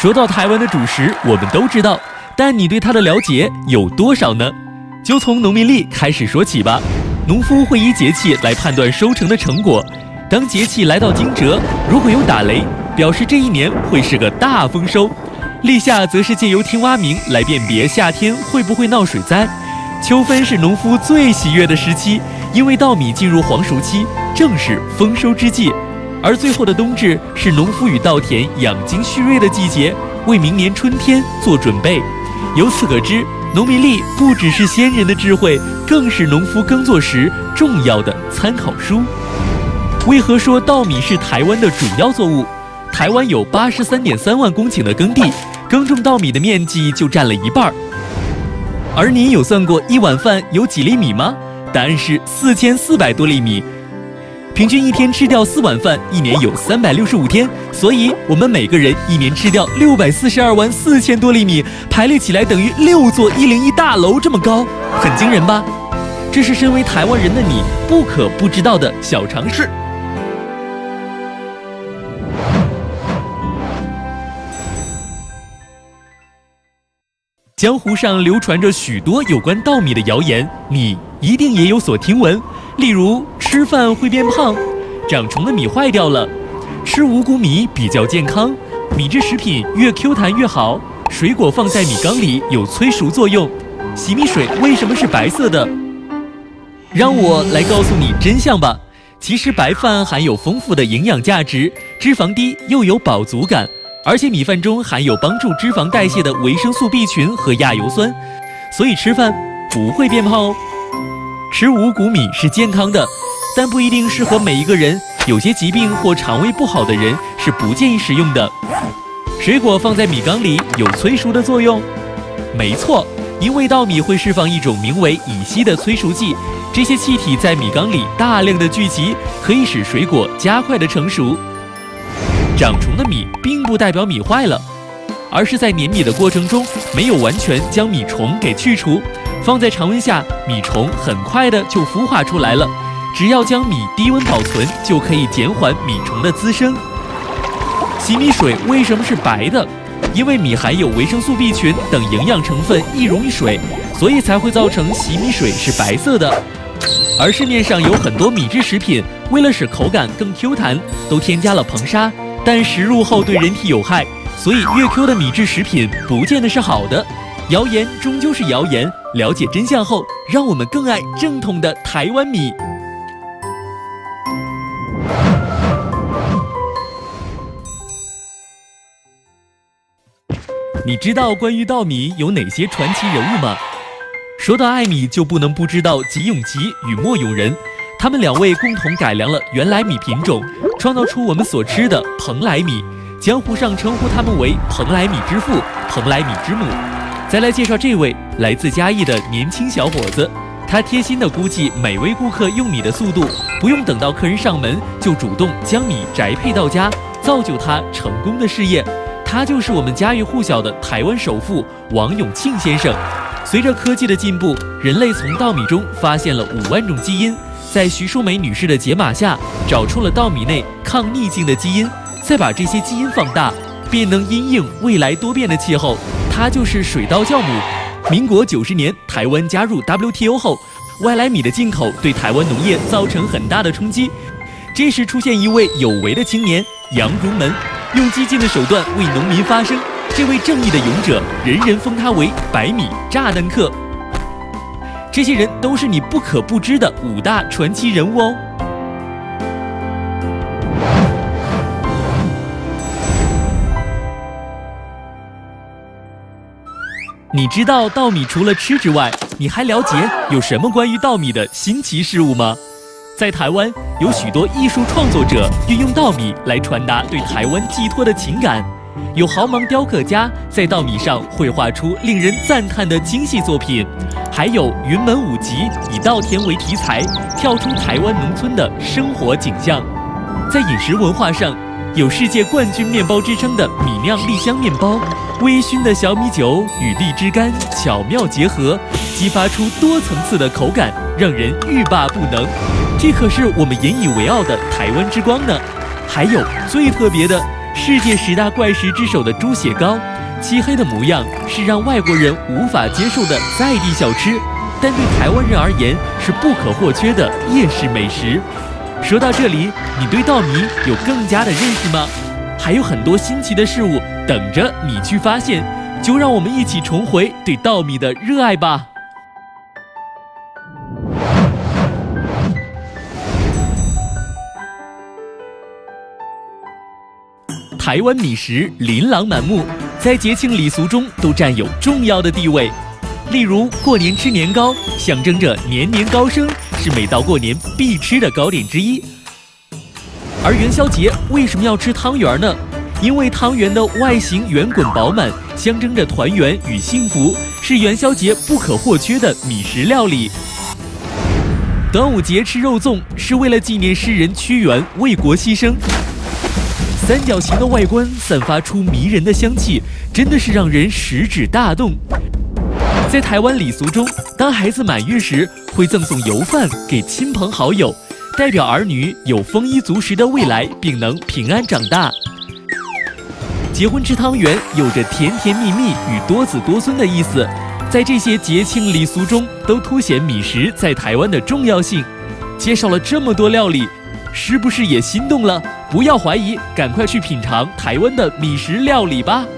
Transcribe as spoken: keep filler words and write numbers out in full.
说到台湾的主食，我们都知道，但你对它的了解有多少呢？就从农民历开始说起吧。农夫会以节气来判断收成的成果，当节气来到惊蛰，如果有打雷，表示这一年会是个大丰收；立夏则是借由听蛙鸣来辨别夏天会不会闹水灾；秋分是农夫最喜悦的时期，因为稻米进入黄熟期，正是丰收之际；而最后的冬至是农夫与稻田养精蓄锐的季节，为明年春天做准备。由此可知，农民历不只是先人的智慧，更是农夫耕作时重要的参考书。为何说稻米是台湾的主要作物？台湾有八十三点三万公顷的耕地，耕种稻米的面积就占了一半。而您有算过一碗饭有几粒米吗？答案是四千四百多粒米。平均一天吃掉四碗饭，一年有三百六十五天，所以我们每个人一年吃掉六百四十二万四千多粒米，排列起来等于六座一零一大楼这么高，很惊人吧？这是身为台湾人的你不可不知道的小常识。江湖上流传着许多有关稻米的谣言，你一定也有所听闻。例如，吃饭会变胖，长虫的米坏掉了，吃五谷米比较健康，米制食品越 Q 弹越好，水果放在米缸里有催熟作用，洗米水为什么是白色的？让我来告诉你真相吧。其实白饭含有丰富的营养价值，脂肪低又有饱足感，而且米饭中含有帮助脂肪代谢的维生素 B 群和亚油酸，所以吃饭不会变胖哦。吃五谷米是健康的，但不一定适合每一个人，有些疾病或肠胃不好的人是不建议食用的。水果放在米缸里有催熟的作用？没错，因为稻米会释放一种名为乙烯的催熟剂，这些气体在米缸里大量的聚集，可以使水果加快的成熟。长虫的米并不代表米坏了，而是在碾米的过程中没有完全将米虫给去除，放在常温下，米虫很快的就孵化出来了。只要将米低温保存，就可以减缓米虫的滋生。洗米水为什么是白的？因为米含有维生素 B 群等营养成分易溶于水，所以才会造成洗米水是白色的。而市面上有很多米制食品，为了使口感更 Q 弹，都添加了硼砂，但食入后对人体有害，所以越 Q 的米制食品不见得是好的。谣言终究是谣言，了解真相后，让我们更爱正统的台湾米。你知道关于稻米有哪些传奇人物吗？说到爱米，就不能不知道吉永吉与莫永仁，他们两位共同改良了原来米品种，创造出我们所吃的蓬莱米。江湖上称呼他们为蓬莱米之父、蓬莱米之母。再来介绍这位来自嘉义的年轻小伙子，他贴心地估计每位顾客用米的速度，不用等到客人上门，就主动将米宅配到家，造就他成功的事业。他就是我们家喻户晓的台湾首富王永庆先生。随着科技的进步，人类从稻米中发现了五万种基因，在徐淑梅女士的解码下，找出了稻米内抗逆境的基因，再把这些基因放大，便能因应未来多变的气候。他就是水稻酵母。民国九十年，台湾加入 W T O 后，外来米的进口对台湾农业造成很大的冲击。这时出现一位有为的青年杨荣门，用激进的手段为农民发声。这位正义的勇者，人人封他为百米炸弹客。这些人都是你不可不知的五大传奇人物哦。你知道稻米除了吃之外，你还了解有什么关于稻米的新奇事物吗？在台湾，有许多艺术创作者运用稻米来传达对台湾寄托的情感。有豪芒雕刻家在稻米上绘画出令人赞叹的精细作品，还有云门舞集以稻田为题材，跳出台湾农村的生活景象。在饮食文化上，有世界冠军面包之称的米酿栗香面包，微醺的小米酒与荔枝干巧妙结合，激发出多层次的口感，让人欲罢不能。这可是我们引以为傲的台湾之光呢。还有最特别的世界十大怪食之首的猪血糕，漆黑的模样是让外国人无法接受的在地小吃，但对台湾人而言是不可或缺的夜市美食。说到这里，你对稻米有更加的认识吗？还有很多新奇的事物等着你去发现，就让我们一起重回对稻米的热爱吧。台湾米食琳琅满目，在节庆礼俗中都占有重要的地位。例如过年吃年糕，象征着年年高升，是每到过年必吃的糕点之一。而元宵节为什么要吃汤圆呢？因为汤圆的外形圆滚饱满，象征着团圆与幸福，是元宵节不可或缺的米食料理。端午节吃肉粽是为了纪念诗人屈原为国牺牲。三角形的外观散发出迷人的香气，真的是让人食指大动。在台湾礼俗中，当孩子满月时，会赠送油饭给亲朋好友，代表儿女有丰衣足食的未来，并能平安长大。结婚吃汤圆有着甜甜蜜蜜与多子多孙的意思，在这些节庆礼俗中，都凸显米食在台湾的重要性。介绍了这么多料理，是不是也心动了？不要怀疑，赶快去品尝台湾的米食料理吧。